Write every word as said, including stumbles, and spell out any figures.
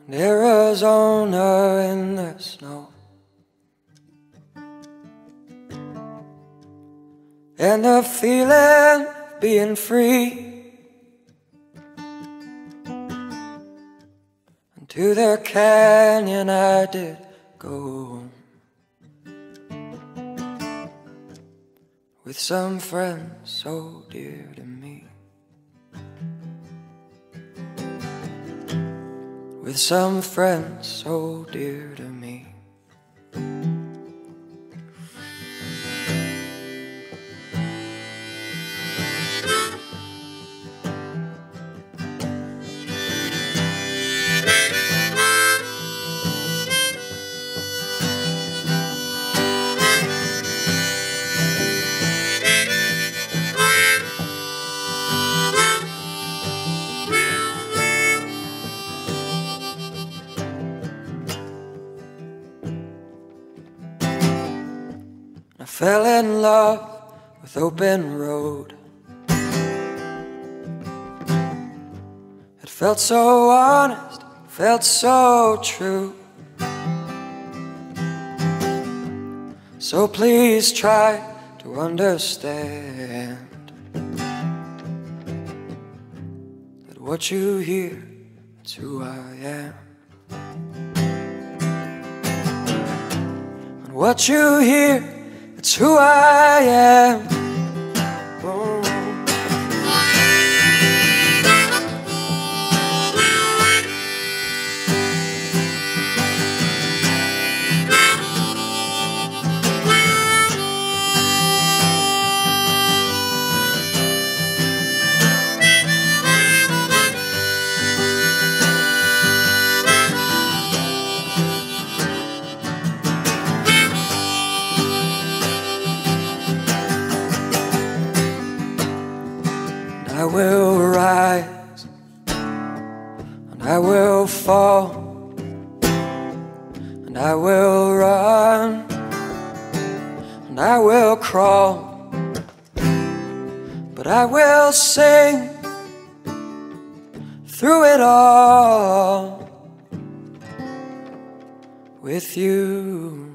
and Arizona in the snow, and the feeling of being free. And to the canyon I did go, with some friends so dear to me, with some friends so dear to me. I fell in love with open road. It felt so honest, felt so true. So please try to understand that what you hear, it's who I am. And what you hear, it's who I am. Oh. I will rise and I will fall and I will run and I will crawl, but I will sing through it all with you.